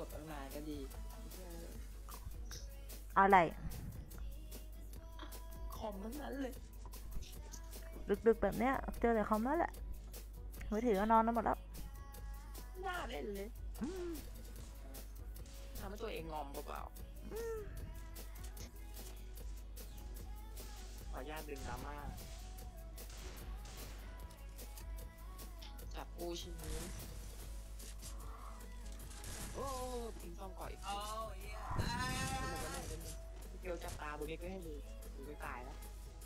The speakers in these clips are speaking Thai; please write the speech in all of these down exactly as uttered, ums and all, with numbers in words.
ดตั้งนานก็ดีอะไรคอมทั้งนั้นเลยดึกๆแบบเนี้ยเจอแต่คอมแล้วแหละมือถือก็นอนแล้วหมดแล้วน่าเล่นเลยทำให้ตัวเองงอมเปล่าขออนุญาตดึงดราม่าจับปูชิ้นนี้โอ้ทิ้งต้องก่อยโอ้ยเกี่ยวจับตาบุญเล็กก็ให้ดูดูไม่ตายแล้ว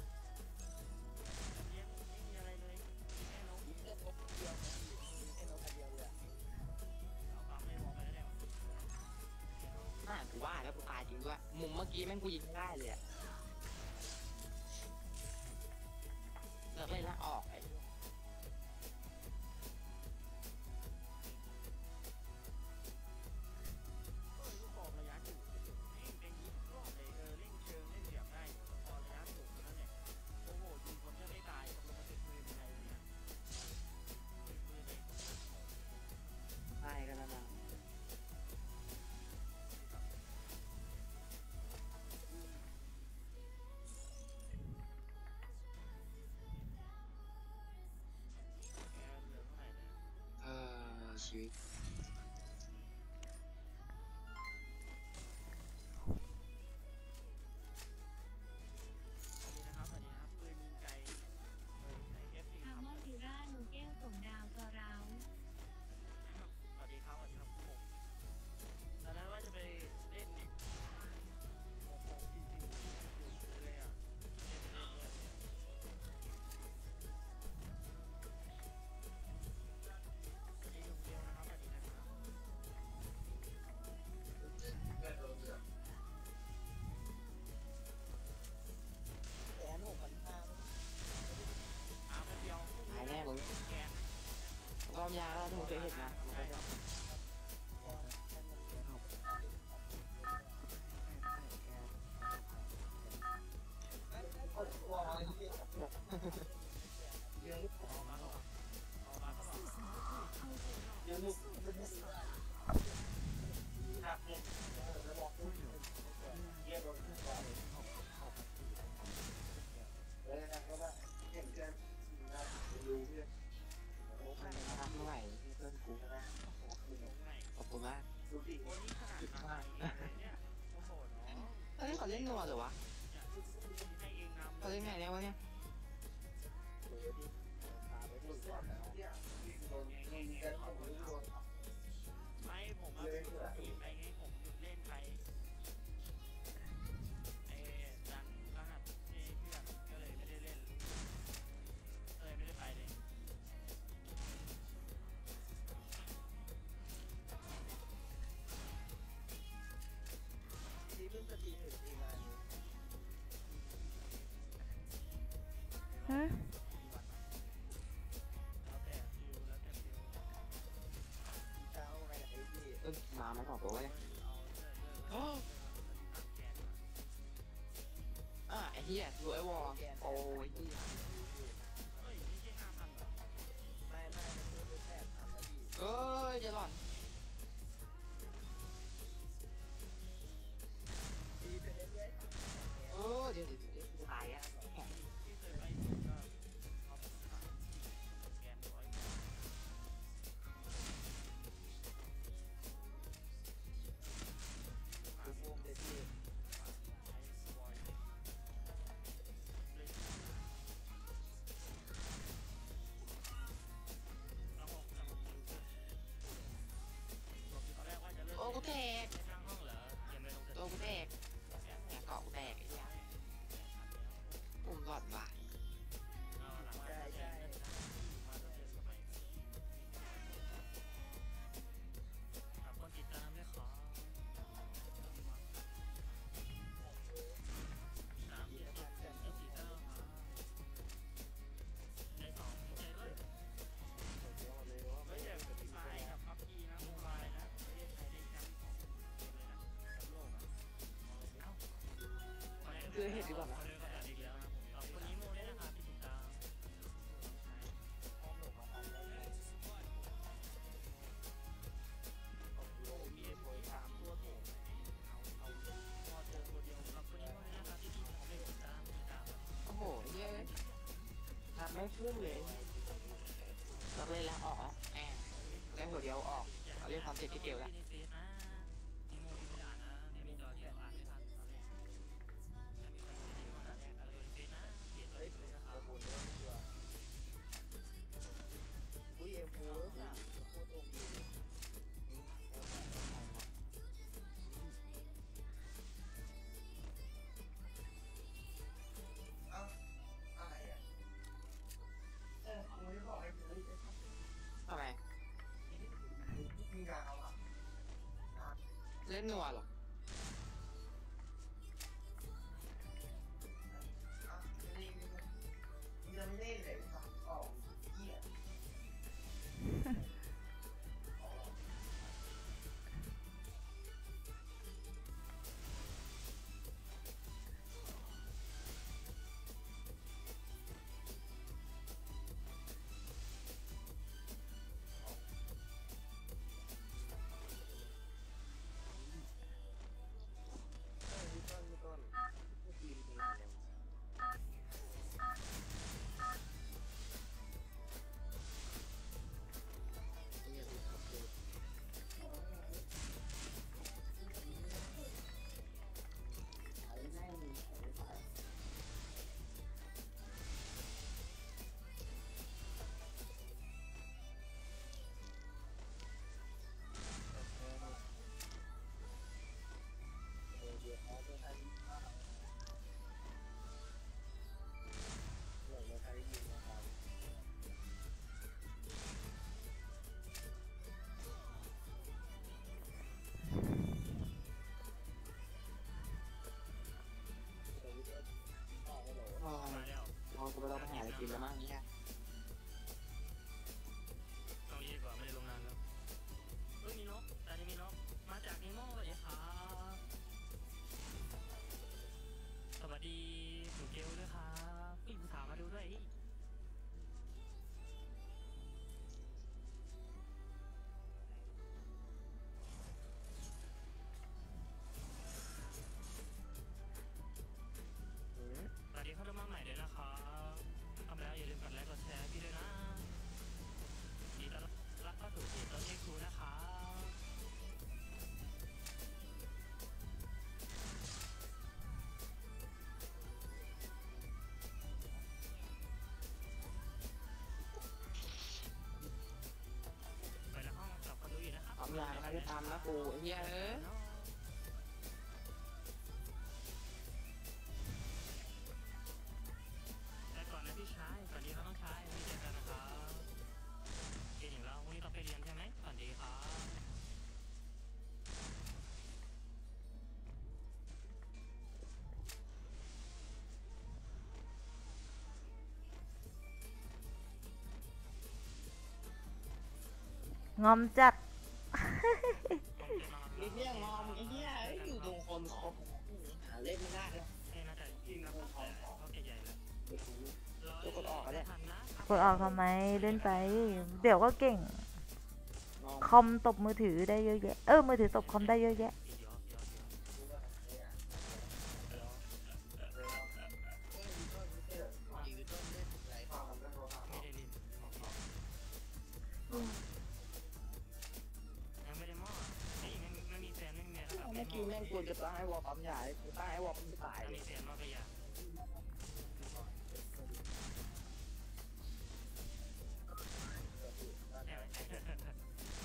น่ากูว่าแล้วกูตายจริงด้วยมุมเมื่อกี้แม่งกูยิงไม่ได้เลยอะเลิกเล่นแล้วออกไอ้ใช่ก็นั่นแหละเออชีวิตหายแน่มึงรอบยาแล้วทุกเคยเห็นนะเมื่อไหร่เพื่อนกูขอบคุณมากเฮ้ยเขาเล่นนัวเหรอวะเขาเล่นไงแล้ววะเนี่ยไม่ผมว่าทีมไปไงผมหยุดเล่นไปไอ้ดันรหัสที่เพื่อนก็เลยไม่ได้เล่นเลยไม่ได้ไปเลยทีมเพิ่งจะทีมหนึ่งทีมอะไรฮะมาไม่ขอตัวเลยอ่ะไอ้เหี้ยดูไอ้วอลโอ้ยเหี้ยเอ้ยจะหล่อนเออเดี๋ยวเดี๋ยวเดี๋ยวตายอ่ะโอ้กูแตกโอ้กูแตกเนี่ยเกาะกูแตกไอ้เหี้ยปุ่มหลอดว่ะคือเห็นดีกว่านะสามสิบที่เดียวแล้วในเฟซนะมีโมมีไม่อ่านนะไม่มีจอเดียวอ่านไม่ทันตอนแรกแต่มีคนดูในวันนั้นเออในเฟซนะเขียนเลยนะครับอุ้ยเอ็มโฟอ่ะโคตรโอเคเอ้าอะไรอ่ะเออกูไม่ได้บอกให้กูเลยทำไมมีงานเอาอ่ะเล่นนัวหรออ่ะไม่ได้มึงจะไม่ได้เลยทำออกเหี้ยอ๋อมาแล้วมองกูไปเราไปหาอะไรกินแล้วมั้งเนี่ยตรงนี้ดีกว่าไม่ได้ลงนานแล้วเฮ้ยมีนกแต่นี่มีนกมาจากนิโม่เลยครับสวัสดีหนูเกลด้วยครับพี่ผู้ถามมาดูด้วยสวัสดีเข้าดูมาใหม่ด้วยนะครับทำแล้วอย่าลืมกดไลค์กดแชร์พี่ด้วยนะดีต้อนรับเข้าสู่เพจต้นเอ็กซ์คูนะครับ ไปในห้องกับคนดูอยู่นะครับความยากนะไม่ตามนะกูไอ้เหี้ยเอ้ยแต่ก่อนนะพี่ชายสวัสดีครับน้องชายไม่เจอกันนะครับเก่งอยู่แล้ววันนี้ต้องไปเรียนใช่ไหมสวัสดีครับงอมจัดไอ้เหี้ยงอมไอ้เหี้ยเอ้ยอยู่ตรงคนคบหาเล่นไม่ได้เลยเอ้ยน่าจะยิงนะแต่เขาใหญ่ๆแล้วตัวกดออกก็ได้ทันนะกดออกทำไมเล่นไป เดี๋ยวก็เก่งงอมคอมตบมือถือได้เยอะแยะ เออ มือถือตบคอมได้เยอะแยะเดี๋ยวเดี๋ยวเดี๋ยวยืดต้นเล่นไรฟังแล้วโทรศัพท์ไม่ได้เล่นยังไม่ได้มอไอ้ยไม่ไม่มีแฟนไม่มีเมียแล้วแบบเมื่อกี้แม่งกูจะตั้งให้วอลปั๊มใหญ่กูตั้งให้วอลปั๊มตายถ้าเลมียแฟนมากก็อยากใช่ไหม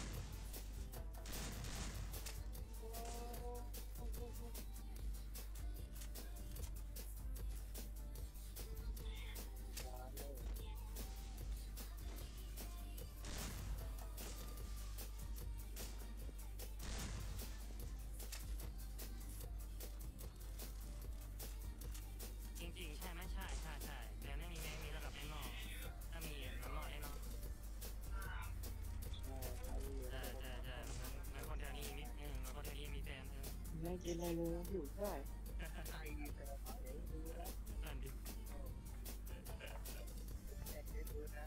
จริงๆใช่ไหมใช่ใช่ใช่แต่ไม่มีแม่มีระดับแน่นอนถ้ามีน้ำนอดแน่นอนใช่ใช่ใช่มันมันคนแถวนี้มีเออมันคนแถวนี้มีแฟนเออไม่กินอะไรเลยอยู่ได้ใครแต่ละฝั่งไหนดูนะนั่นดิแต่เดี๋ยวดูนะ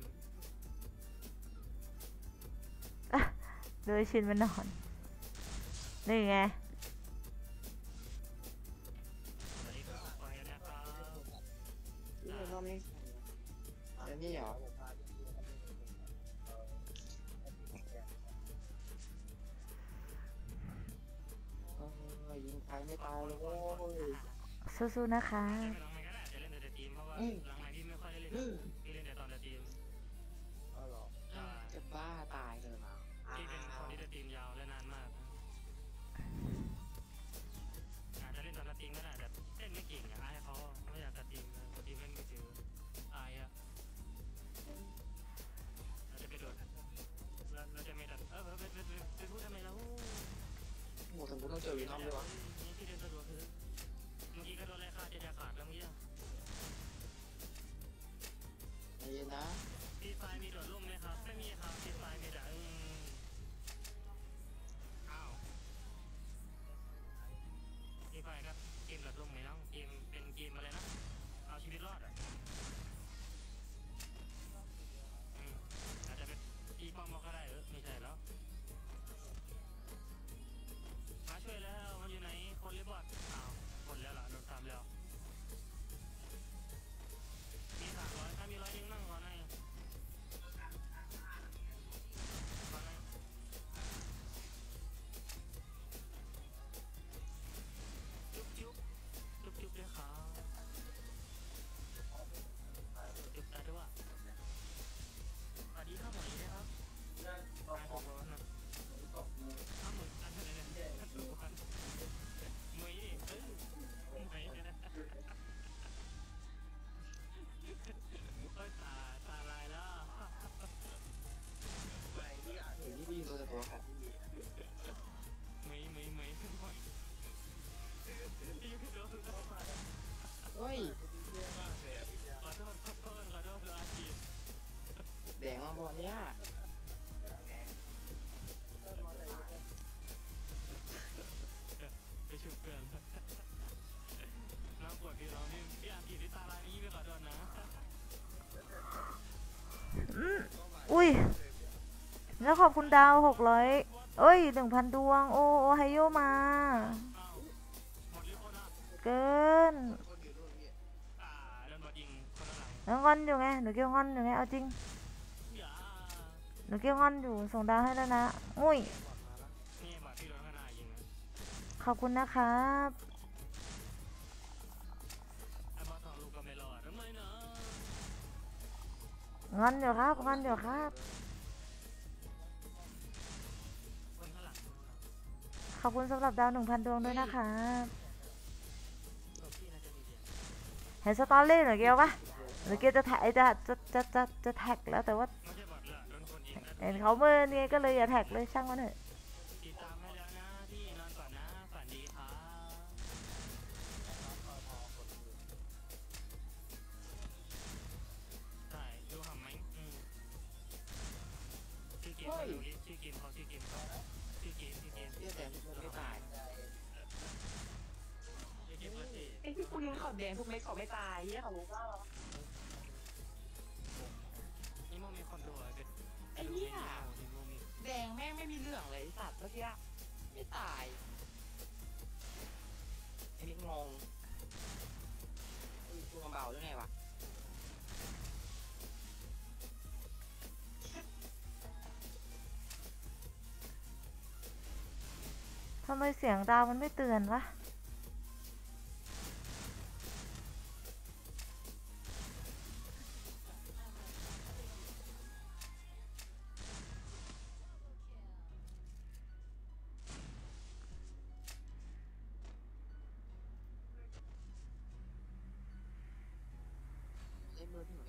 เออโดยชินมันนอน นี่ไงสวัสดีครับขอให้นะครับนี่มันก็ไม่เดี๋ยวนี่เหรอไม่ตายเลยโว้ยสู้ๆนะคะไม่ลองไม่ก็ได้จะเล่นแต่ทีมเพราะว่าหลังไหนพี่ไม่ค่อยได้เล่นพี่เล่นแต่ตอนแต่ทีมเอาเหรอใช่จะบ้าตายเลยมาพี่เป็นคนที่แต่ทีมยาวและนานมากอาจจะเล่นตอนแต่ทีมก็ได้แต่เล่นไม่เก่งอ่ะอายเขาไม่อยากแต่ทีมเลยทีมเล่นไม่ถืออายอ่ะเราจะไปโดดเราเราจะไม่ดันเออไปไปไปไปพูดทำไมเราโอ้สมมติต้องเจอวีนอมด้วยวะนี่ที่เดินสะดวกคือเมื่อกี้ก็โดนไล่ฆ่าจะจะขาดแล้วเมื่อกี้ใจเย็นนะพี่ไฟมีโดดร่มไหมครับไม่มีครับพี่ไฟมีแต่อืมอ้าวพี่ไฟครับเกมโดดร่มไหมน้องเกมเป็นเกมอะไรนะเอาชีวิตรอดอ่ะอืมอาจจะเป็นตีป้อมเราก็ได้เออไม่ใช่แล้วมาช่วยแล้วมันอยู่ไหนคนหรือบอทอ้าวคนแล้วล่ะโดนตามแล้วมีสามร้อยถ้ามีร้อยยิงนั่งก่อนให้ก่อนให้จุ๊บจุ๊บจุ๊บจุ๊บเลยครับจุ๊บตาด้วยสวัสดีครับหมอนี้นะครับตายของเรานะอ้าวมึงอันนี้เนี่ยดูกันมวยดิเออมวยเนี่ยนะโอ้ยตาตาลายแล้วเห็นที่ดีตัวแต่ตัวครับไม่ไม่ไม่ไม่ยูโดนโดนเฮ้ยขอโทษขอโทษขอโทษอาชีพแดงมาบอลเนี่ยไปชุบเพื่อนน้องปวดพี่เรานี่พี่อาชีพที่ตาลายนี่ไม่ขอโทษนะอืมอุ้ย แล้วขอบคุณดาวหกร้อยเอ้ยหนึ่งพันดวง โอ้โอไฮโยมาอ้าวหมดหรือคนอ่ะเกินอ่าโดนบอดยิงคนละหลังแล้วงอนอยู่ไง หนูเกี่ยวงอนอยู่ไง เอาจริงอย่าหนูเกี่ยวงอนอยู่ ส่งดาวให้แล้วนะ อุ้ยนี่บอดพี่โดนข้างหน้ายิงนะขอบคุณนะครับไอ้บอดสองลูกก็ไม่รอดทำไมนะงอนอยู่ครับ งอนอยู่ครับคนข้างหลังขอบคุณสำหรับดาวหนึ่งพันดวงด้วยนะครับตัวพี่น่าจะมีเดียเห็นสตอรี่หนูเกี่ยวปะหนูเกี่ยวจะแท็กจะจะจะจะจะแท็กแล้วแต่ว่าไม่ใช่บอดละโดนคนยิงนะเห็นเขาเมินไงก็เลยอย่าแท็กเลยช่างมันเถอะติดตามให้แล้วนะพี่นอนก่อนนะฝันดีครับใช่ดูหำไหมอืมชื่อเกมเขาดูดิชื่อเกมเขาชื่อเกมเขาชื่อเกมชื่อเกมเรียกแดงทุกคนไม่ตายชื่อเกมเขาสิไอ้ที่คุณขอบแดงทุกเม็ดเขาไม่ตายเฮียเขาบอกว่านี่โมมีคนดูอ่ะเป็นไอ้เหี้ยนี่โมมีแดงแม่งไม่มีเรื่องเลยไอ้สัตว์เมื่อกี้ไม่ตายไอ้นี่งงตัวเบาหรือไงวะทำไมเสียงดาวมันไม่เตือนวะเล่นมือถือ